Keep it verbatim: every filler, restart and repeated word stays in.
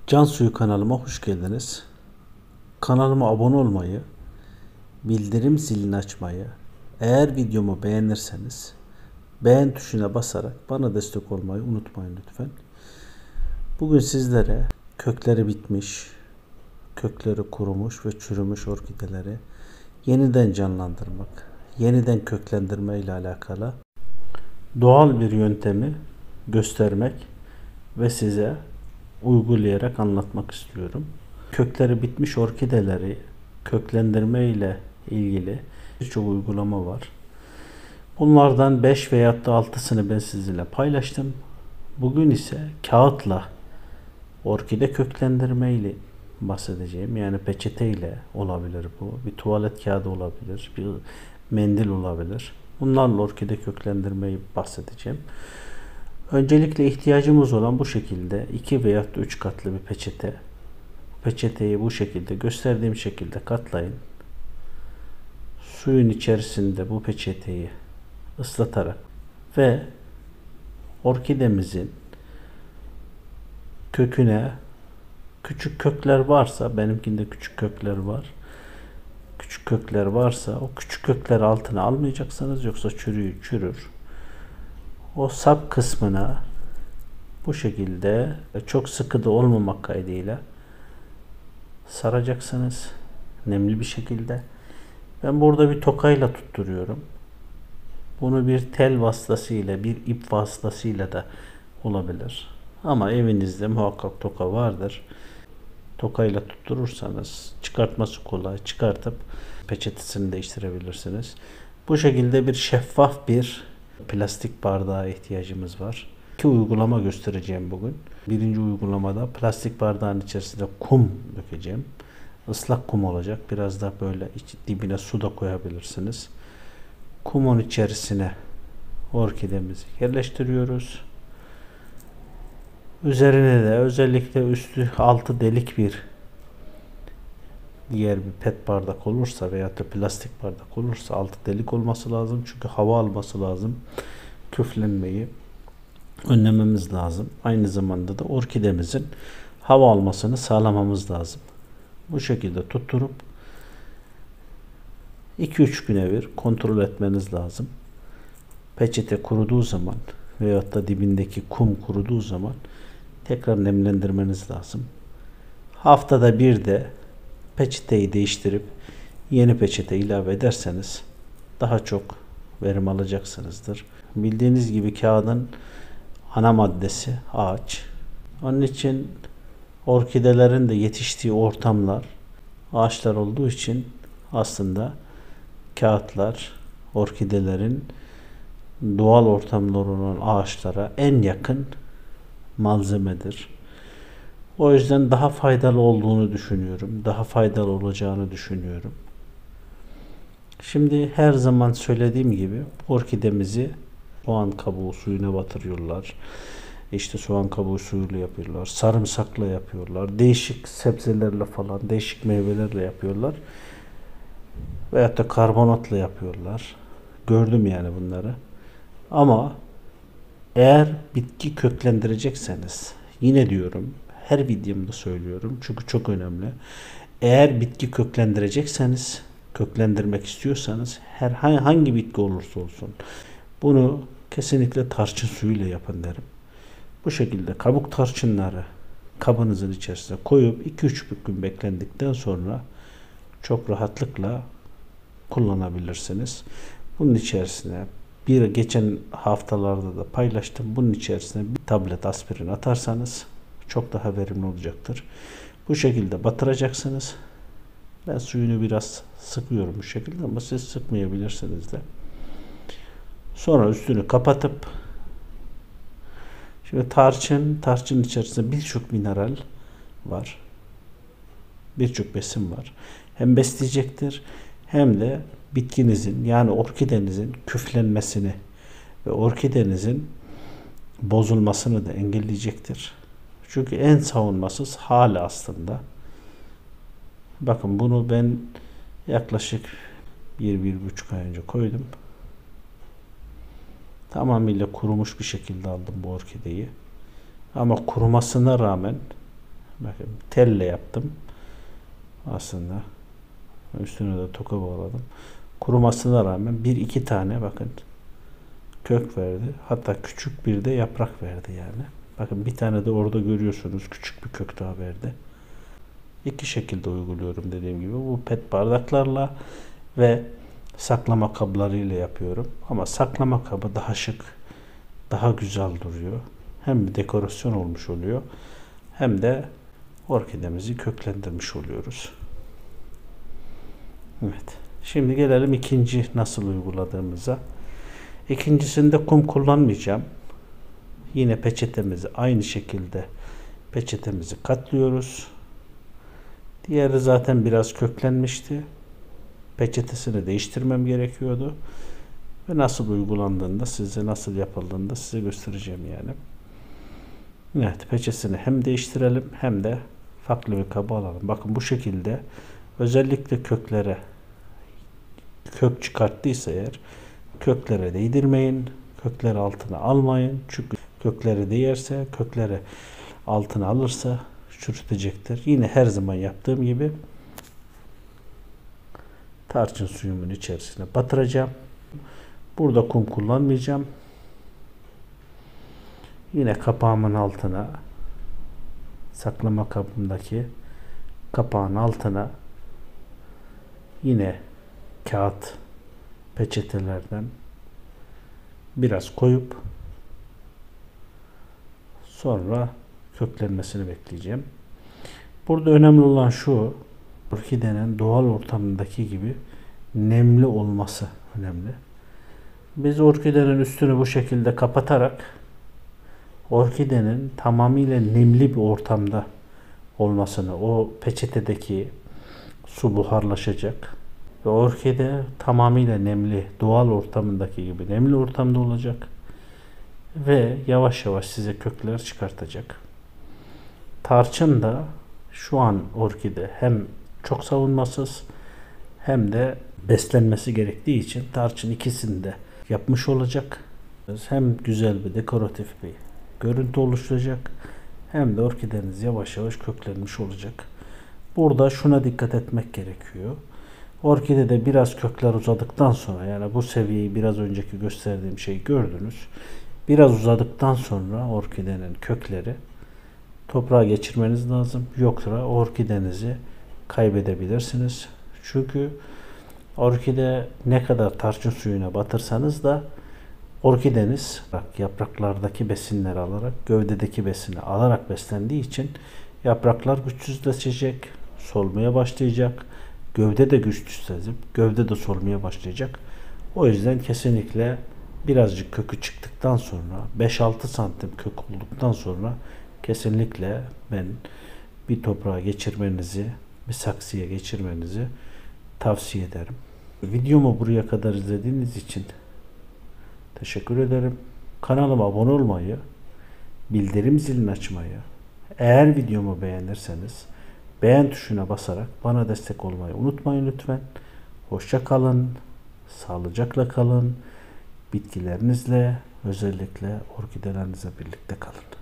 Can Suyu kanalıma hoş geldiniz. Kanalıma abone olmayı, bildirim zilini açmayı, eğer videomu beğenirseniz beğen tuşuna basarak bana destek olmayı unutmayın lütfen. Bugün sizlere kökleri bitmiş, kökleri kurumuş ve çürümüş orkideleri yeniden canlandırmak, yeniden köklendirme ile alakalı doğal bir yöntemi göstermek ve size uygulayarak anlatmak istiyorum. Kökleri bitmiş orkideleri köklendirme ile ilgili birçok uygulama var. Bunlardan beş veya da altısını ben sizinle paylaştım. Bugün ise kağıtla orkide köklendirme ile bahsedeceğim. Yani peçete ile olabilir bu. Bir tuvalet kağıdı olabilir. Bir mendil olabilir. Bunlarla orkide köklendirmeyi bahsedeceğim. Öncelikle ihtiyacımız olan bu şekilde iki veya da üç katlı bir peçete. Peçeteyi bu şekilde gösterdiğim şekilde katlayın. Suyun içerisinde bu peçeteyi ıslatarak ve orkidemizin köküne küçük kökler varsa, benimkinde küçük kökler var. Küçük kökler varsa o küçük kökleri altına almayacaksınız, yoksa çürüyü çürür. O sap kısmına bu şekilde çok sıkı da olmamak kaydıyla saracaksınız. Nemli bir şekilde. Ben burada bir tokayla tutturuyorum. Bunu bir tel vasıtasıyla, bir ip vasıtasıyla da olabilir. Ama evinizde muhakkak toka vardır. Tokayla tutturursanız çıkartması kolay. Çıkartıp peçetesini değiştirebilirsiniz. Bu şekilde bir şeffaf bir plastik bardağa ihtiyacımız var. İki uygulama göstereceğim bugün. Birinci uygulamada plastik bardağın içerisinde kum dökeceğim. Islak kum olacak. Biraz da böyle iç, dibine su da koyabilirsiniz. Kumun içerisine orkidemizi yerleştiriyoruz. Üzerine de özellikle üstü altı delik bir diğer bir pet bardak olursa veya da plastik bardak olursa altı delik olması lazım. Çünkü hava alması lazım. Küflenmeyi önlememiz lazım. Aynı zamanda da orkidemizin hava almasını sağlamamız lazım. Bu şekilde tutturup iki üç güne bir kontrol etmeniz lazım. Peçete kuruduğu zaman veyahut da dibindeki kum kuruduğu zaman tekrar nemlendirmeniz lazım. Haftada bir de peçeteyi değiştirip yeni peçete ilave ederseniz daha çok verim alacaksınızdır. Bildiğiniz gibi kağıdın ana maddesi ağaç. Onun için orkidelerin de yetiştiği ortamlar ağaçlar olduğu için aslında kağıtlar orkidelerin doğal ortamları olan ağaçlara en yakın malzemedir. O yüzden daha faydalı olduğunu düşünüyorum. Daha faydalı olacağını düşünüyorum. Şimdi her zaman söylediğim gibi orkidemizi soğan kabuğu suyuna batırıyorlar. İşte soğan kabuğu suyuyla yapıyorlar. Sarımsakla yapıyorlar. Değişik sebzelerle falan, değişik meyvelerle yapıyorlar. Veyahut da karbonatla yapıyorlar. Gördüm yani bunları. Ama eğer bitki köklendirecekseniz, yine diyorum, her videomda söylüyorum çünkü çok önemli. Eğer bitki köklendirecekseniz, köklendirmek istiyorsanız her hangi bitki olursa olsun bunu kesinlikle tarçın suyuyla yapın derim. Bu şekilde kabuk tarçınları kabınızın içerisine koyup iki üç gün beklendikten sonra çok rahatlıkla kullanabilirsiniz. Bunun içerisine bir geçen haftalarda da paylaştım. Bunun içerisine bir tablet aspirin atarsanız çok daha verimli olacaktır. Bu şekilde batıracaksınız. Ben suyunu biraz sıkıyorum bu şekilde ama siz sıkmayabilirsiniz de. Sonra üstünü kapatıp şimdi tarçın, tarçın içerisinde birçok mineral var. Birçok besin var. Hem besleyecektir hem de bitkinizin yani orkidenizin küflenmesini ve orkidenizin bozulmasını da engelleyecektir. Çünkü en savunmasız hali aslında. Bakın bunu ben yaklaşık bir bir buçuk ay önce koydum. Tamamıyla kurumuş bir şekilde aldım bu orkideyi. Ama kurumasına rağmen Bakın telle yaptım. Aslında üstüne de toka bağladım. Kurumasına rağmen bir iki tane bakın kök verdi. Hatta küçük bir de yaprak verdi yani. Bakın bir tane de orada görüyorsunuz, küçük bir kök daha verdi. İki şekilde uyguluyorum dediğim gibi. Bu pet bardaklarla ve saklama kablarıyla yapıyorum. Ama saklama kabı daha şık, daha güzel duruyor. Hem bir dekorasyon olmuş oluyor, hem de orkidemizi köklendirmiş oluyoruz. Evet. Şimdi gelelim ikinci nasıl uyguladığımıza. İkincisinde kum kullanmayacağım. Yine peçetemizi aynı şekilde peçetemizi katlıyoruz. Diğeri zaten biraz köklenmişti. Peçetesini değiştirmem gerekiyordu. Ve nasıl uygulandığında, size nasıl yapıldığında size göstereceğim yani. Evet, peçetesini hem değiştirelim hem de farklı bir kaba alalım. Bakın bu şekilde özellikle köklere kök çıkarttıysa eğer köklere değdirmeyin. Kökleri altına almayın. Çünkü kökleri değerse, kökleri altına alırsa çürütecektir. Yine her zaman yaptığım gibi tarçın suyumun içerisine batıracağım. Burada kum kullanmayacağım. Yine kapağımın altına, saklama kabımdaki kapağın altına yine kağıt peçetelerden biraz koyup sonra köklenmesini bekleyeceğim. Burada önemli olan şu, orkidenin doğal ortamındaki gibi nemli olması önemli. Biz orkidenin üstünü bu şekilde kapatarak orkidenin tamamıyla nemli bir ortamda olmasını, o peçetedeki su buharlaşacak ve orkide tamamıyla nemli, doğal ortamındaki gibi nemli ortamda olacak ve yavaş yavaş size kökler çıkartacak. Tarçın da şu an orkide hem çok savunmasız hem de beslenmesi gerektiği için tarçın ikisini de yapmış olacak. Hem güzel bir dekoratif bir görüntü oluşturacak hem de orkideniz yavaş yavaş köklenmiş olacak. Burada şuna dikkat etmek gerekiyor. Orkidede biraz kökler uzadıktan sonra, yani bu seviyeyi biraz önceki gösterdiğim şeyi gördünüz. Biraz uzadıktan sonra orkidenin kökleri toprağa geçirmeniz lazım. Yoksa orkidenizi kaybedebilirsiniz. Çünkü orkide ne kadar tarçın suyuna batırsanız da orkideniz yapraklardaki besinleri alarak, gövdedeki besini alarak beslendiği için yapraklar güçsüzleşecek, solmaya başlayacak. Gövde de güçsüzleşip, gövde de solmaya başlayacak. O yüzden kesinlikle birazcık kökü çıktıktan sonra, beş altı santim kök olduktan sonra kesinlikle ben bir toprağa geçirmenizi, bir saksıya geçirmenizi tavsiye ederim. Videomu buraya kadar izlediğiniz için teşekkür ederim. Kanalıma abone olmayı, bildirim zilini açmayı, eğer videomu beğenirseniz beğen tuşuna basarak bana destek olmayı unutmayın lütfen. Hoşça kalın, sağlıcakla kalın, bitkilerinizle, özellikle orkidelerinizle birlikte kalın.